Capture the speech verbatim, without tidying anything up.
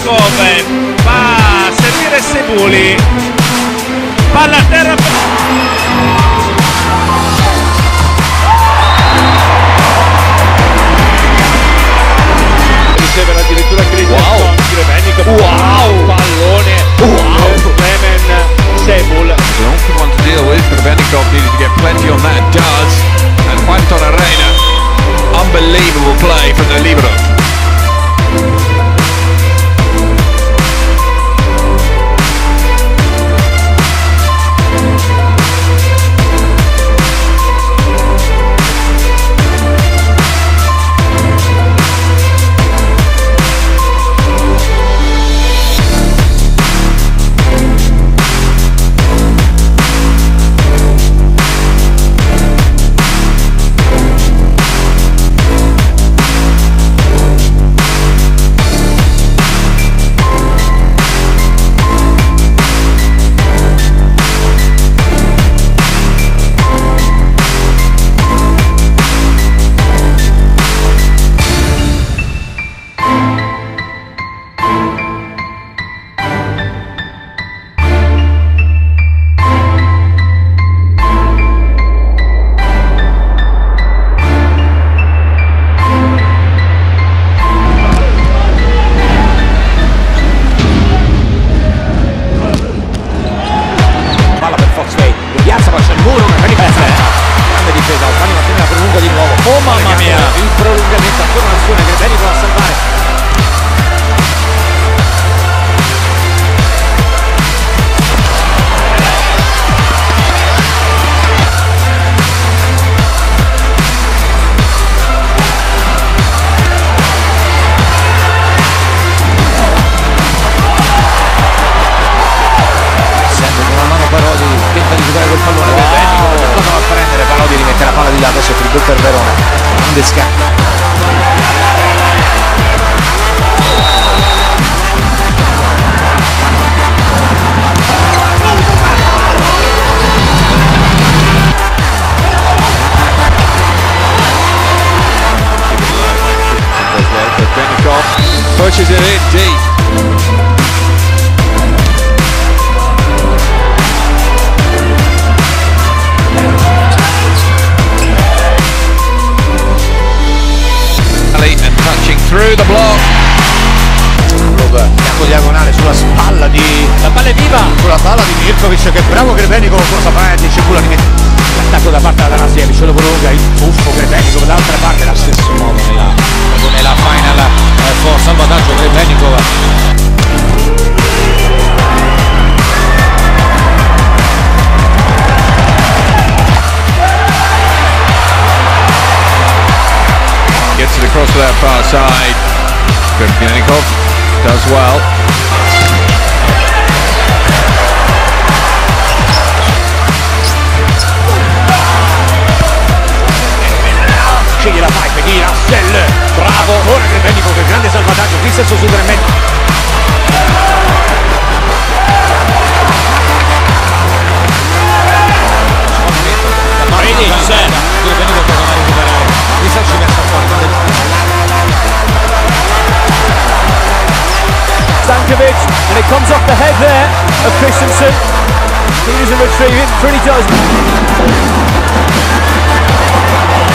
Grebenikov va a servire Sebuli, palla a terra. Riceve addirittura Christian wow. Grebenikov, wow. pallone wow. Klemen Sebul. The only one to deal with, Grebenikov needed to get plenty on that, does, and Juan Torreira, unbelievable play from the libero. Oh mamma mia, il prolungamento, ancora un'azione Grebenikov a salvare. Sempre con una mano Parodi, tenta di giocare col pallone. Wow. Grebenikov cosa va a prendere? Parodi rimette la palla di là, adesso il gol per Verona. Grande scatto. Grebenikov pushes it in deep. And touching through the block. Attacco diagonale sulla spalla di... la palla è viva! Sulla palla di Mirkovic, che bravo Grebenikov, cosa fa? Dice Cebula, l'attacco da parte da Tanasiewicz, lo prolunga, il buffo Grebenikov, dall'altra parte la stesso modo nella, nella final eh, for salvataggio Grebenikov. Gets it across to that far side. Grebenikov does well. Sceglie la pipe di Russell, bravo, ora Grebenikov, che grande salvataggio, Christensen su Grebenikov. Grebenikov torna a recuperare, Christensen ci messa fuori. Stankovic, and it comes off the head there of Christensen. He doesn't retrieve it, pretty does.